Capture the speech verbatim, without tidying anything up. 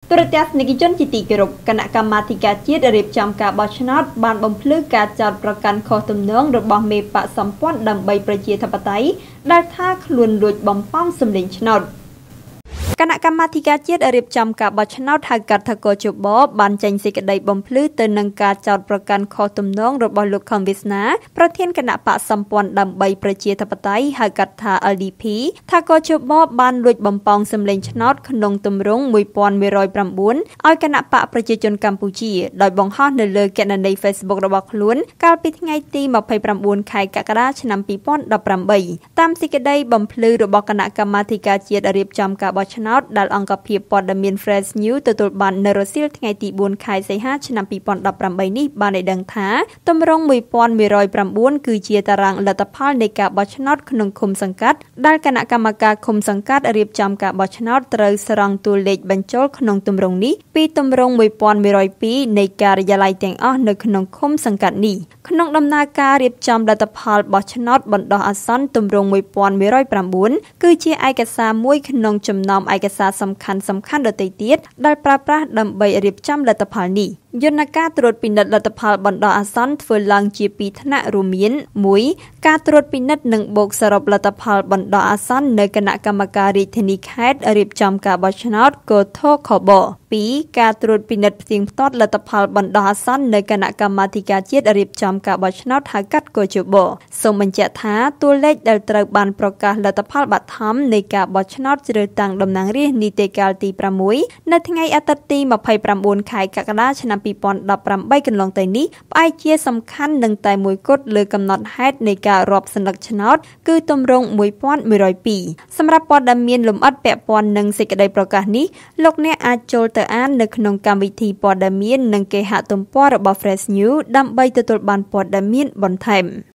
ទូរទស្សនិកជនជាទីគោរពគណៈកម្មាធិការជាតិរៀបចំការបោះឆ្នោតបានបំភ្លឺការចោទប្រកាន់ខុសទំនងរបស់មេបកសម្ព័ន្ធដើម្បីប្រជាធិបតេយ្យដែលថាខ្លួនលួចបំផង់សម្លេងឆ្នោតគណៈកម្មាធិការជាតិរៀបចំការបោះឆ្នោតហៅកាត់ថាកោជបបានចេញសេចក្តីបំភ្លឺទៅនឹងការចោទប្រកាន់ខុសទំនងរបស់លោកខំវាសនាប្រធានគណៈបកសម្ព័ន្ធដើម្បីប្រជាធិបតេយ្យហៅកាត់ថា แอล ดี พี ថាកោជបបានលួចបំផង់សម្លេងឆ្នោតក្នុងទម្រង់មួយពាន់មួយរយប្រាំបួនឲ្យគណៈបកប្រជាជនកម្ពុជាដោយបង្ហោះនៅលើគណនី Facebook របស់ខ្លួនកាលពីថ្ងៃទីម្ភៃប្រាំបួនខែកក្កដាឆ្នាំពីរពាន់ដប់ប្រាំបីតាមសេចក្តីបំភ្លឺរបស់គណៈកម្មាធិការជាតិរៀបចំការបោះឆ្នោតដែលអង្គភាពព័ត៌មាន Fresh News ទទួលបាននៅរសៀលថ្ងៃទីបួនខែសីហាឆ្នាំពីរពាន់ដប់ប្រាំបីនេះបានឲ្យដឹងថាទម្រង់មួយពាន់មួយរយប្រាំបួនគឺជាតារាងលទ្ធផលនៃការបោះឆ្នោតក្នុងឃុំសង្កាត់ដែលគណៈកម្មការឃុំសង្កាត់រៀបចំការបោះឆ្នោតត្រូវស្រង់តួលេខបញ្ចូលក្នុងទម្រង់នេះពីទម្រង់មួយពាន់មួយរយពីរនៃការិយាល័យទាំងអស់នៅក្នុងឃុំសង្កាត់នេះក្នុងដំណើរការរៀបចំលទ្ធផលបោះឆ្នោតបណ្ដោះអាសន្នទម្រង់មួយពាន់មួយរយប្រាំបួនគឺជាឯកសារមួយក្នុងចំណោមឯកសារសំខាន់សំខាន់ដទៃទៀតដែលប្រើប្រាស់ដើម្បីរៀបចំលទ្ធផលនេះយន្តការត្រួតពិនិត្យលទ្ធផលបណ្ដោះអាសន្នធ្វើឡើងជាពីរថ្នាក់រួមមានមួយការត្រួតពិនិត្យនិងបូកសរុបលទ្ធផលបណ្ដោះអាសន្ននៅគណៈកម្មការរាជធានីខេត្តរៀបចំការបោះឆ្នោតកោធខបពីរការត្រួតពិនិត្យផ្ទៀងផ្ទាត់លទ្ធផលបណ្ដោះអាសន្ននៅគណៈកម្មាធិការជាតិរៀបចំការបោះឆ្នោតហៅកាត់កោជបសូមបញ្ជាក់ថាតួលេខដែលត្រូវបានប្រកាសលទ្ធផលបឋមនៃការបោះឆ្នោតជ្រើសតាំងតំណាងរាស្ត្រនីតិកាលទីប្រាំមួយនៅថ្ងៃអាទិត្យទីម្ភៃប្រាំបួនខែកក្កដាឆ្នាំពីរពាន់ដប់ប្រាំបីកន្លងទៅនេះផ្អែកជាសំខាន់នឹងតែមួយគត់លើកំណត់ហេតុនៃការរាប់សន្លឹកឆ្នោតគឺទម្រង់មួយពាន់មួយរយពីរសម្រាប់ព័ត៌មានលម្អិតពាក់ព័ន្ធនឹងសេចក្តីប្រកាសនេះលោកអ្នកអាចចូលទៅអាននៅក្នុងកម្មវិធីព័ត៌មាននិងគេហទំព័ររបស់ Fresh News ដើម្បីទទួលបានព័ត៌មានបន្ថែម